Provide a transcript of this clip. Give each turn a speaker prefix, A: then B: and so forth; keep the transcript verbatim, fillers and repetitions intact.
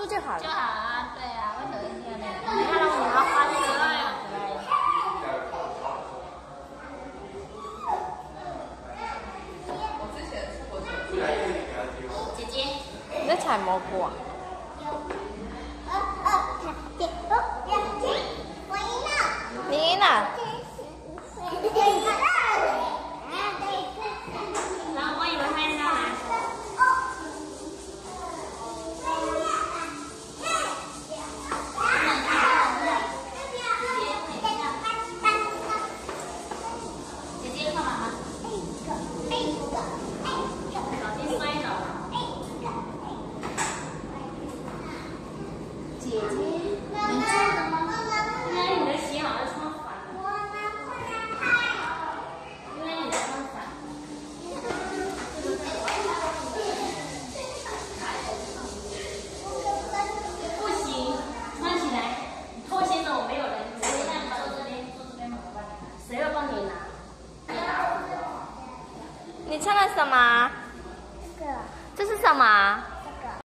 A: 住就好了。
B: 就好啊，对啊，为什么一定要那个？你看到我要花这个。姐姐，
A: 你在采蘑菇啊？你赢了。
B: 然后我以为他要拿。姐姐看妈妈。小心摔倒。姐姐，你做的吗？因为你的鞋好像穿反了。因为你的穿反。不行，穿起来。拖鞋的我没有人，直接这样坐这边，坐这边，我帮你拿。谁要帮你拿？
A: 你唱了什么？这是什么？